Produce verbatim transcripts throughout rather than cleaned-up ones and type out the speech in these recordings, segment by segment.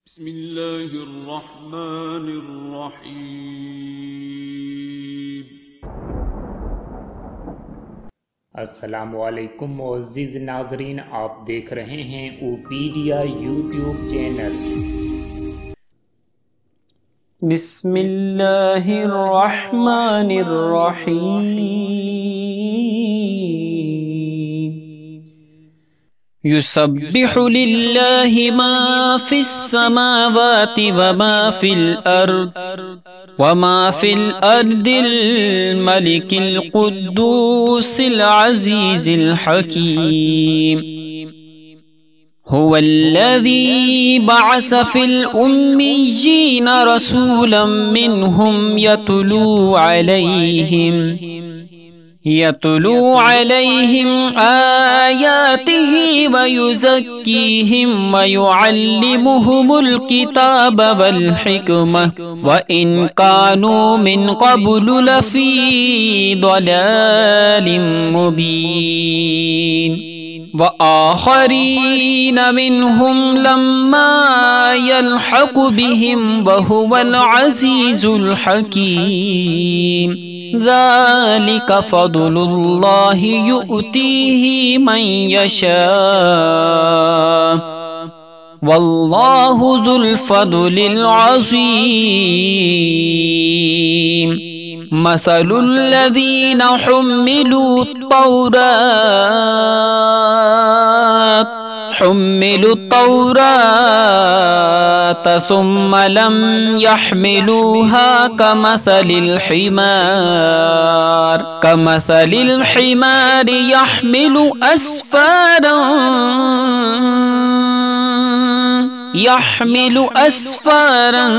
बिस्मिल्लाहिर्रहमानिर्रहीम। अस्सलामुअलैकुम मुअज़्ज़िज़ नाज़रीन, आप देख रहे हैं ओपीडिया यूट्यूब चैनल। बिस्मिल्लाहिर्रहमानिर्रहीम। युसब्बिहु लिल्लाहि मा फिस्समावाति व मा फिल अर्द व मा फिल अर्दिल मलिकिल कुद्दूसिल अज़ीज़िल हकीम। हुवल्लज़ी बअस फिल उम्मिय्यीन रसूलन मिनहुम यतलू अलैहिम यतलू अलैहिम आयातिही व युज़क्कीहिम व युअल्लिमुहुमुल किताब वल हिकमह व इन कानू मिन क़ब्लु लफ़ी ज़लालिम मुबीन। व आख़रीन मिनहुम लम्मा यल्हक़ु बिहिम व हुवल अज़ीज़ुल हकीम। ज़ालिक फ़ज़्लुल्लाहि युअतीहि मन यशा वल्लाहु ज़ुल फ़ज़्लिल अज़ीम। मसलुल्लज़ीना हुम्मिलू तौरात हुम्मिलु तौरात सुम्म लम यहमिलूहा कमसलिल हिमार कमसलिल हिमार यहमिलु अस्फारन यहमिलु अस्फारन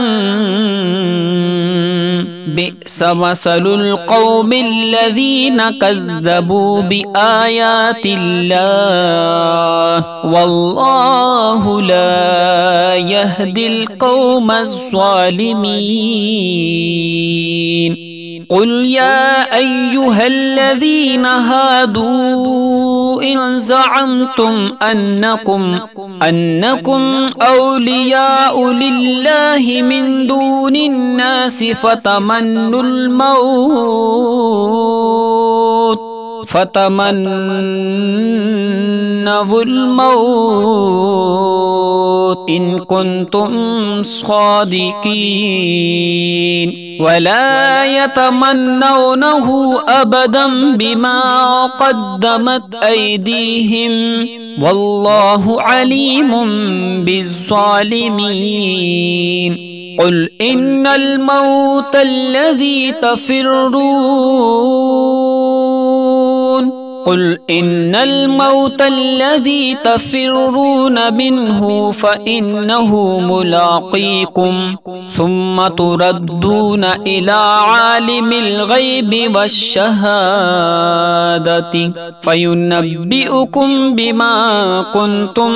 बि'स मसलुल कौमिल्लज़ीना कज़्ज़बू बिआयातिल्लाह वल्लाहु ला यहदिल कौमज़्ज़ालिमीन। क़ुल या अय्युहल्लज़ीना हादू इन ज़अमतुम अन्नकुम अन्नकुम औलियाउ लिल्लाहि मिन दूनिन नासि फतमन्नुल मौत फतमन्नवुल मौत इन कुन्तुम सादिकीन वला यतमन्नौनहु अबदन बिमा क़द्दमत ऐदीहिम वल्लाहु अलीमुम बिज़्ज़ालिमीन। क़ुल इन्नल मौतल्लज़ी तफ़िर्रून क़ुल इन्नल मौतल्लज़ी तफ़िर्रून मिन्हु फ़इन्नहु मुलाक़ीकुम सुम्म तुरद्दून इला आलिमिल ग़ैबि वश्शहादति फ़युनब्बिउकुम बिमा कुन्तुम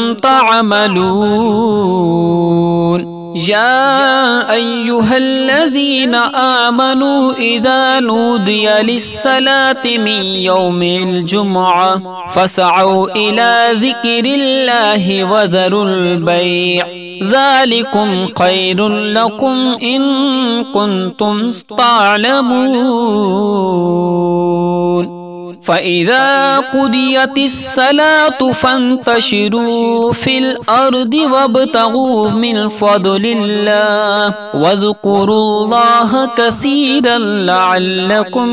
तअमलून। या अय्युहल्लज़ीना आमनू इज़ा नूदिया लिस्सलाति मिन यौमिल जुमुअह फ़सअू इला ज़िक्रिल्लाहि वज़रुल बैअ ज़ालिकुम ख़ैरुल लकुम इन कुन्तुम तअलमून। फ़इज़ा क़ुदियतिस्सलातु फ़ंतशिरू फ़िल अर्दि वब्तग़ू मिन फ़ज़लिल्लाह वज़्कुरुल्लाह कसीरन लअल्लकुम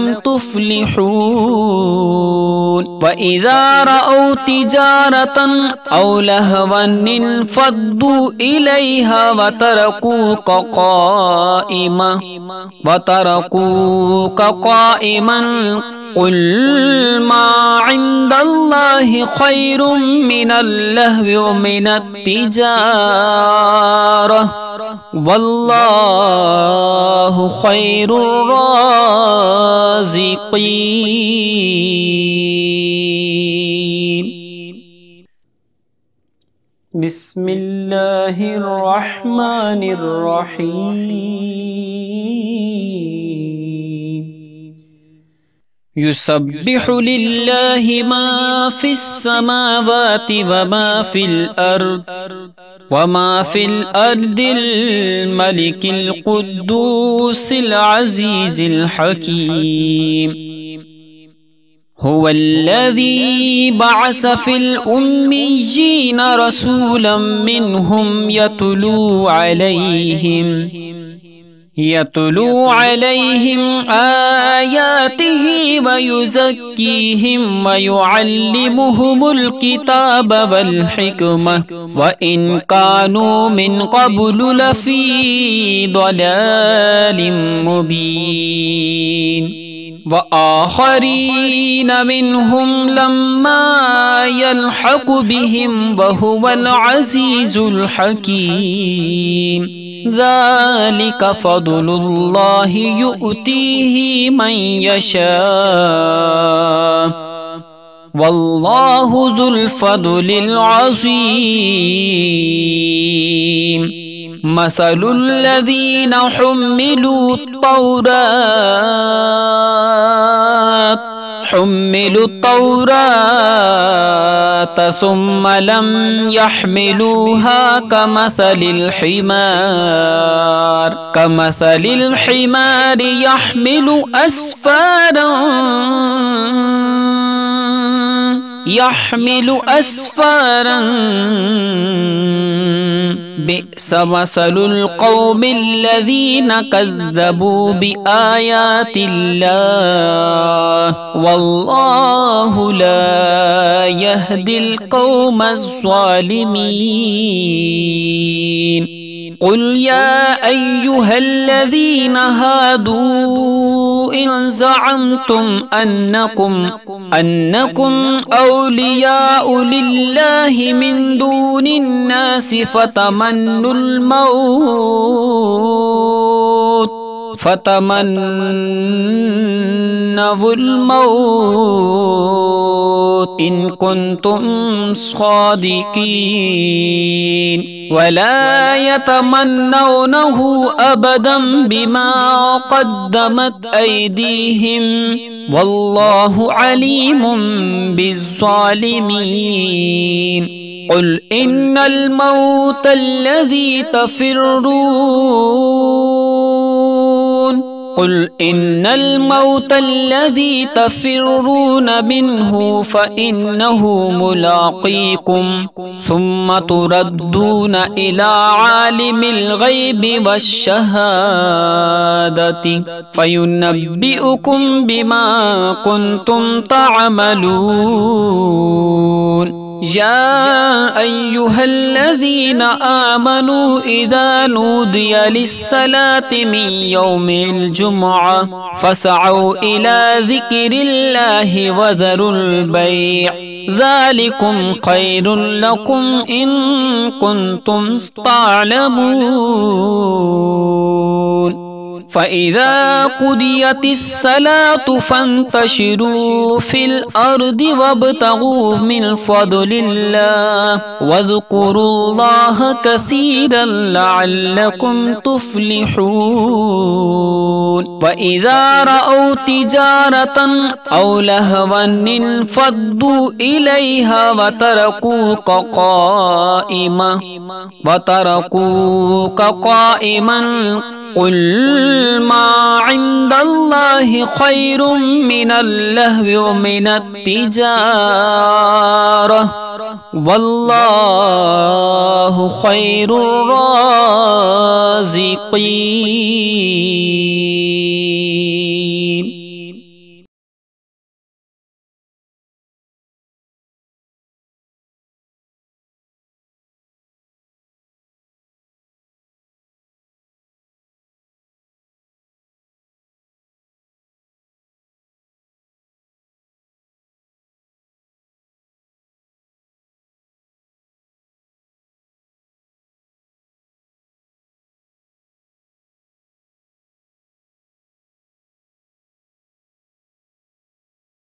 तुफ़्लिहून। वइज़ा रअव तिजारतन औ लहवन इंफ़द्दू इलैहा वतरकूका क़ाइमन वतरकूका क़ाइमन क़ुल मा इंदल्लाहि ख़ैरुम मिनल लहवी व मिनत तिजारह वल्लाहु ख़ैरुर राज़िक़ीन। बिस्मिल्लाहिर्रहमानिर्रहीम। युसब्बिहु लिल्लाहि मा फिस्समावाति व मा फिल अर्द वमा फिल अर्दिल मलिकिल कुद्दूसिल अज़ीज़िल हकीम हुवल्लज़ी बअस फिल उम्मिय्यीन रसूलन मिनहुम यतलू अलैहिम यतलू अलैहिम आयातिही व युज़क्कीहिम व युअल्लिमुहुमुल किताब वल हिकमह व इन कानू मिन क़ब्लु लफ़ी ज़लालिम मुबीन व आख़रीन मिनहुम लम्मा यल्हक़ु बिहिम व हुवल अज़ीज़ुल हकीम ज़ालिक फ़ज़्लुल्लाहि युअतीहि मन यशा वल्लाहु ज़ुल फ़ज़्लिल अज़ीम मसलुल्लज़ीना हुम्मिलू तौरात हुम्मिलु तौरात सुम्म लम यहमिलूहा कमसलिल हिमार कमसलिल हिमार यहमिलु अस्फारन यहमिलु अस्फारन बि'स मसलुल कौमिल्लज़ीना कज़्ज़बू बिआयातिल्लाह वल्लाहु ला यहदिल कौमज़्ज़ालिमीन क़ुल या अय्युहल्लज़ीना हादू इन ज़अमतुम अन्नकुम अन्नकुम औलियाउ लिल्लाहि मिन दूनिन नासि फतमन्नुल मौत फतमन्नवुल मौत इन कुन्तुम सादिकीन वला यतमन्नौनहु अबदन बिमा क़द्दमत ऐदीहिम वल्लाहु अलीमुम बिज़्ज़ालिमीन क़ुल इन्नल मौतल्लज़ी तफ़िर्रून क़ुल इन्नल मौतल्लज़ी तफ़िर्रून मिन्हु फ़इन्नहु मुलाक़ीकुम सुम्म तुरद्दून इला आलिमिल ग़ैबि वश्शहादति फ़युनब्बिउकुम बिमा कुन्तुम तअमलून या अय्युहल्लज़ीना आमनू इज़ा नूदिया लिस्सलाति मिन यौमिल जुमुअह फ़सअू इला ज़िक्रिल्लाहि वज़रुल बैअ ज़ालिकुम ख़ैरुल लकुम इन कुन्तुम तअलमून फ़इज़ा क़ुदियतिस्सलातु फ़ंतशिरू फ़िल अर्दि वब्तग़ू मिन फ़ज़लिल्लाह वज़्कुरुल्लाह कसीरन लअल्लकुम तुफ़्लिहून वइज़ा रअव तिजारतन औ लहवन इंफ़द्दू इलैहा वतरकूका क़ाइमन वतरकूका क़ाइमन क़ुल मा इंदल्लाहि ख़ैरुम मिनल लहवी व मिनत तिजारह वल्लाहु ख़ैरुर राज़िक़ीन।